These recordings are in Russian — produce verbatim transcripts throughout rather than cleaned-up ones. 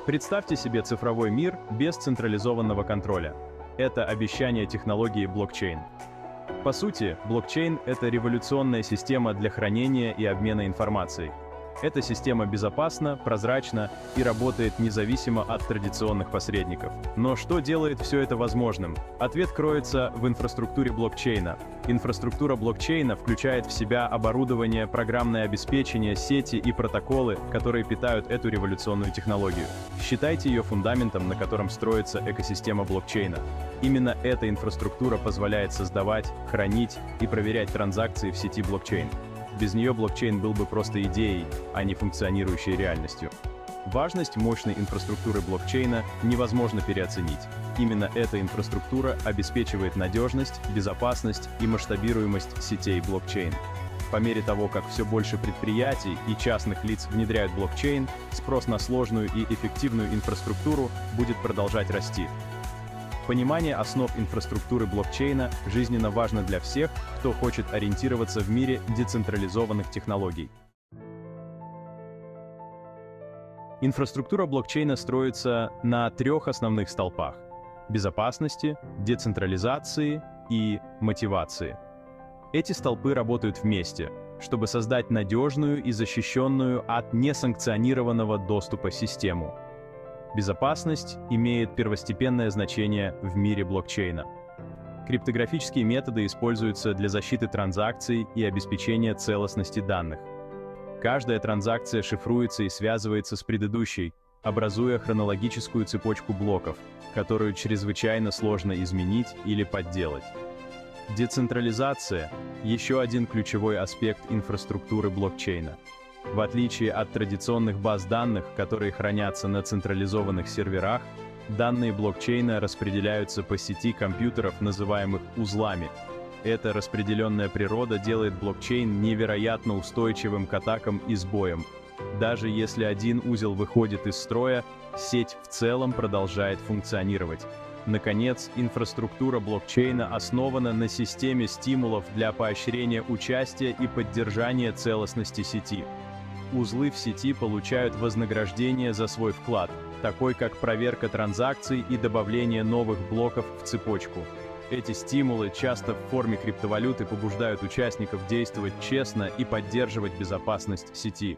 Представьте себе цифровой мир без централизованного контроля. Это обещание технологии блокчейн. По сути, блокчейн — это революционная система для хранения и обмена информацией. Эта система безопасна, прозрачна и работает независимо от традиционных посредников. Но что делает все это возможным? Ответ кроется в инфраструктуре блокчейна. Инфраструктура блокчейна включает в себя оборудование, программное обеспечение, сети и протоколы, которые питают эту революционную технологию. Считайте ее фундаментом, на котором строится экосистема блокчейна. Именно эта инфраструктура позволяет создавать, хранить и проверять транзакции в сети блокчейн. Без нее блокчейн был бы просто идеей, а не функционирующей реальностью. Важность мощной инфраструктуры блокчейна невозможно переоценить. Именно эта инфраструктура обеспечивает надежность, безопасность и масштабируемость сетей блокчейн. По мере того, как все больше предприятий и частных лиц внедряют блокчейн, спрос на сложную и эффективную инфраструктуру будет продолжать расти. Понимание основ инфраструктуры блокчейна жизненно важно для всех, кто хочет ориентироваться в мире децентрализованных технологий. Инфраструктура блокчейна строится на трех основных столпах — безопасности, децентрализации и мотивации. Эти столпы работают вместе, чтобы создать надежную и защищенную от несанкционированного доступа систему. Безопасность имеет первостепенное значение в мире блокчейна. Криптографические методы используются для защиты транзакций и обеспечения целостности данных. Каждая транзакция шифруется и связывается с предыдущей, образуя хронологическую цепочку блоков, которую чрезвычайно сложно изменить или подделать. Децентрализация — еще один ключевой аспект инфраструктуры блокчейна. В отличие от традиционных баз данных, которые хранятся на централизованных серверах, данные блокчейна распределяются по сети компьютеров, называемых узлами. Эта распределенная природа делает блокчейн невероятно устойчивым к атакам и сбоям. Даже если один узел выходит из строя, сеть в целом продолжает функционировать. Наконец, инфраструктура блокчейна основана на системе стимулов для поощрения участия и поддержания целостности сети. Узлы в сети получают вознаграждение за свой вклад, такой как проверка транзакций и добавление новых блоков в цепочку. Эти стимулы, часто в форме криптовалюты, побуждают участников действовать честно и поддерживать безопасность сети.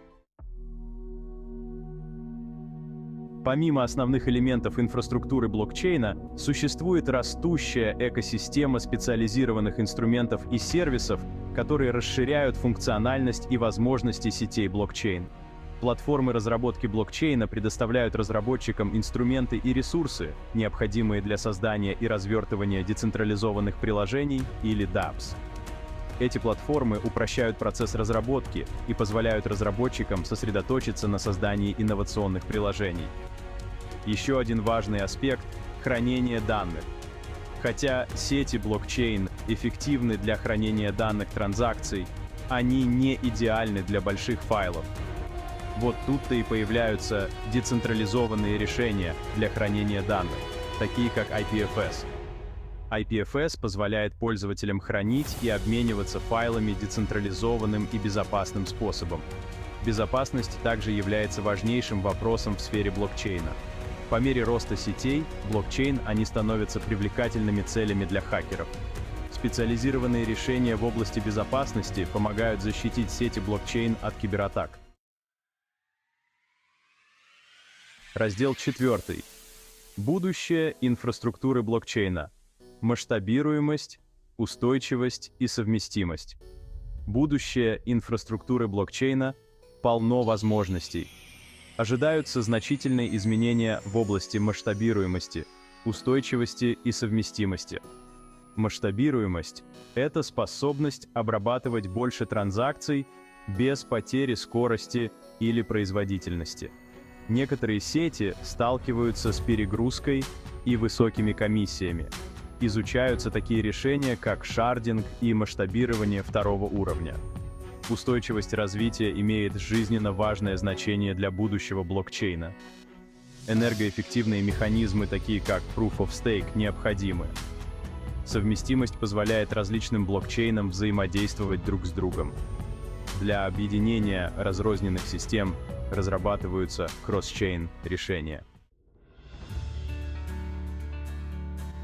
Помимо основных элементов инфраструктуры блокчейна, существует растущая экосистема специализированных инструментов и сервисов, которые расширяют функциональность и возможности сетей блокчейн. Платформы разработки блокчейна предоставляют разработчикам инструменты и ресурсы, необходимые для создания и развертывания децентрализованных приложений или дапс. Эти платформы упрощают процесс разработки и позволяют разработчикам сосредоточиться на создании инновационных приложений. Еще один важный аспект — хранение данных. Хотя сети блокчейн эффективны для хранения данных транзакций, они не идеальны для больших файлов. Вот тут-то и появляются децентрализованные решения для хранения данных, такие как ай пи эф эс. ай пи эф эс позволяет пользователям хранить и обмениваться файлами децентрализованным и безопасным способом. Безопасность также является важнейшим вопросом в сфере блокчейна. По мере роста сетей, блокчейн, они становятся привлекательными целями для хакеров. Специализированные решения в области безопасности помогают защитить сети блокчейн от кибератак. Раздел четвертый. Будущее инфраструктуры блокчейна. Масштабируемость, устойчивость и совместимость. Будущее инфраструктуры блокчейна полно возможностей. Ожидаются значительные изменения в области масштабируемости, устойчивости и совместимости. Масштабируемость — это способность обрабатывать больше транзакций без потери скорости или производительности. Некоторые сети сталкиваются с перегрузкой и высокими комиссиями. Изучаются такие решения, как шардинг и масштабирование второго уровня. Устойчивость развития имеет жизненно важное значение для будущего блокчейна. Энергоэффективные механизмы, такие как Proof of Stake, необходимы. Совместимость позволяет различным блокчейнам взаимодействовать друг с другом. Для объединения разрозненных систем разрабатываются кросс-чейн решения.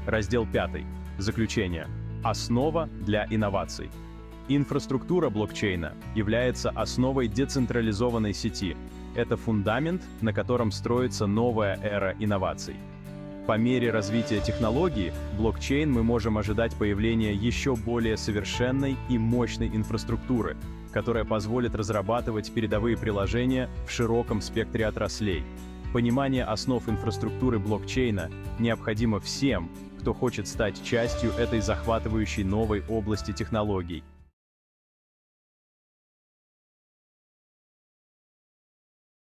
Раздел пятый. Заключение. Основа для инноваций. Инфраструктура блокчейна является основой децентрализованной сети. Это фундамент, на котором строится новая эра инноваций. По мере развития технологий, блокчейн мы можем ожидать появления еще более совершенной и мощной инфраструктуры, которая позволит разрабатывать передовые приложения в широком спектре отраслей. Понимание основ инфраструктуры блокчейна необходимо всем, кто хочет стать частью этой захватывающей новой области технологий.